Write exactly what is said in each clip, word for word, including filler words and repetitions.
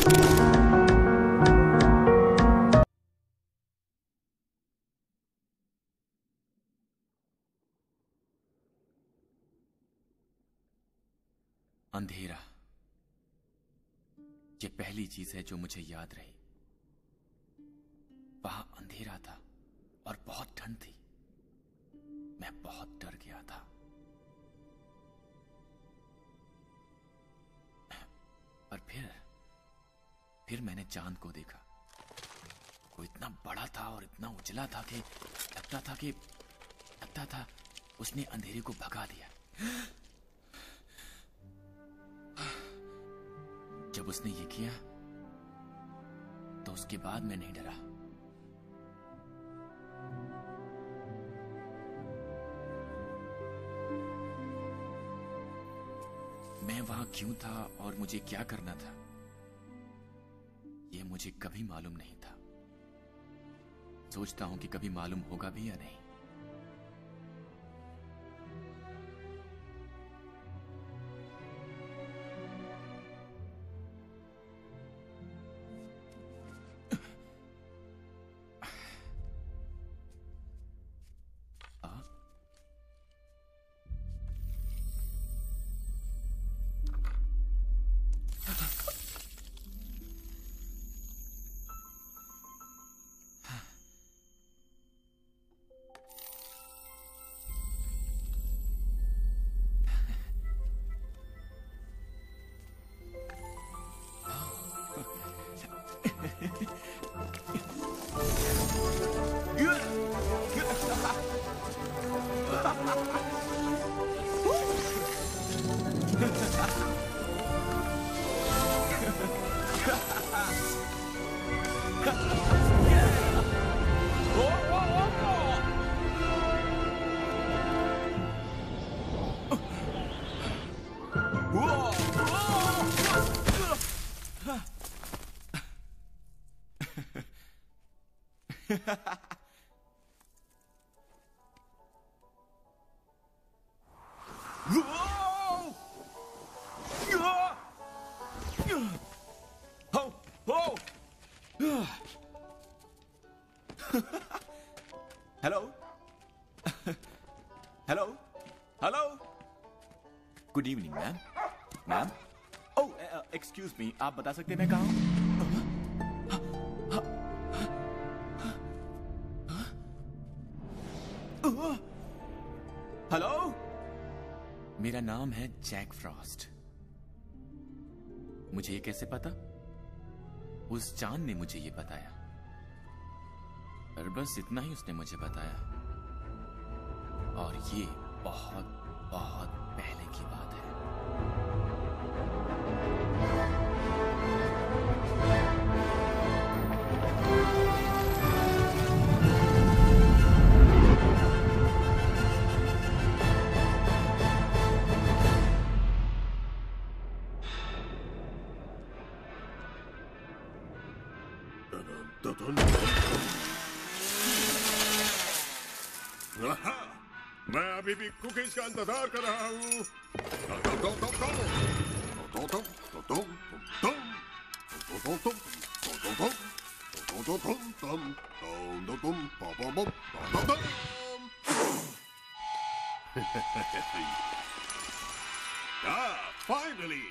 अंधेरा, ये पहली चीज है जो मुझे याद रही। वहां अंधेरा था और बहुत ठंड थी। मैं बहुत डर गया था। और फिर फिर मैंने चांद को देखा। वो इतना बड़ा था और इतना उजला था कि लगता था कि लगता था उसने अंधेरे को भगा दिया। जब उसने ये किया तो उसके बाद मैं नहीं डरा। मैं वहां क्यों था और मुझे क्या करना था, यह मुझे कभी मालूम नहीं था। सोचता हूं कि कभी मालूम होगा भी या नहीं। Hello hello hello good evening ma'am. Ma'am oh excuse me, आप बता सकते हैं मैं कहाँ हूँ? हेलो, मेरा नाम है जैक फ्रॉस्ट। मुझे ये कैसे पता? उस चांद ने मुझे ये बताया और बस इतना ही उसने मुझे बताया। और ये बहुत बहुत पहले की बात है। मैं अभी भी कुकीज का इंतजार कर रहा हूँ। Ah, finally!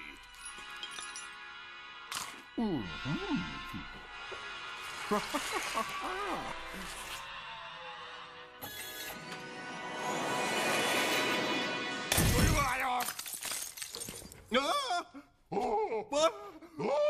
Ah! Oh! Oh!